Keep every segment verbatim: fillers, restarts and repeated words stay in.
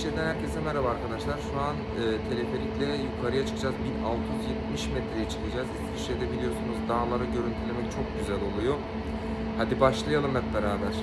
İsviçre'den herkese merhaba arkadaşlar. Şu an e, teleferikle yukarıya çıkacağız. bin altı yüz yetmiş metreye çıkacağız. İsviçre'de biliyorsunuz dağları görüntülemek çok güzel oluyor. Hadi başlayalım hep beraber.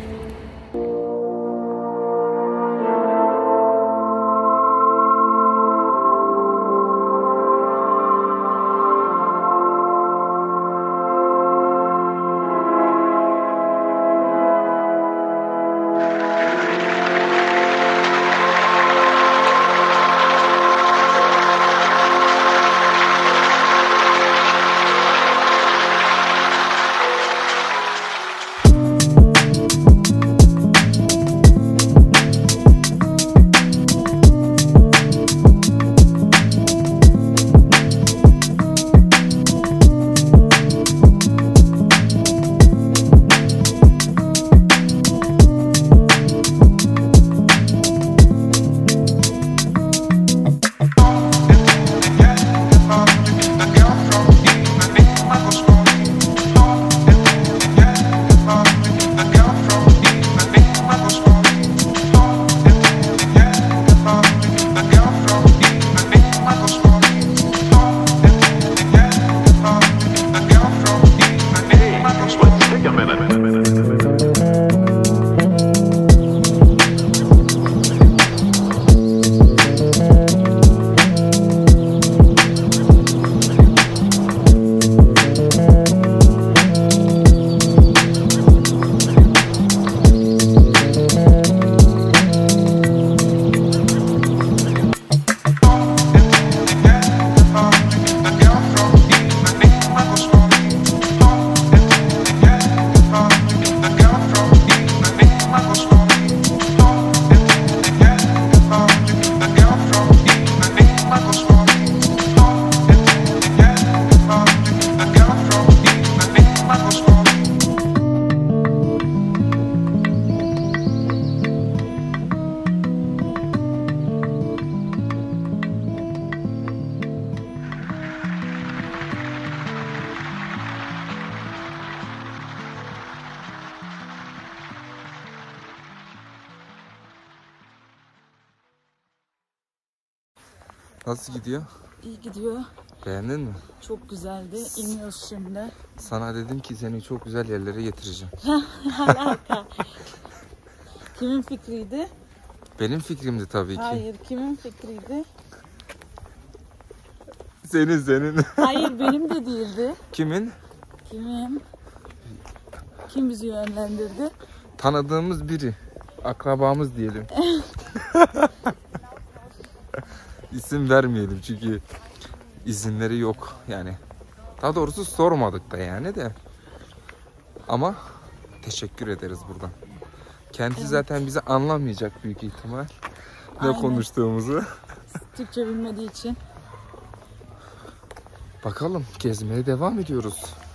Nasıl gidiyor? İyi gidiyor. Beğendin mi? Çok güzeldi. İniyoruz şimdi. Sana dedim ki seni çok güzel yerlere getireceğim. Alaka. Kimin fikriydi? Benim fikrimdi tabii ki. Hayır, kimin fikriydi? Senin senin. Hayır, benim de değildi. Kimin? Kimin? Kim bizi yönlendirdi? Tanıdığımız biri. Akrabamız diyelim. İsim vermeyelim çünkü izinleri yok yani. Daha doğrusu sormadık da yani de. Ama teşekkür ederiz buradan. Kendisi evet. Zaten bizi anlamayacak büyük ihtimal. Ne Aynen. konuştuğumuzu. Türkçe bilmediği için. Bakalım gezmeye devam ediyoruz.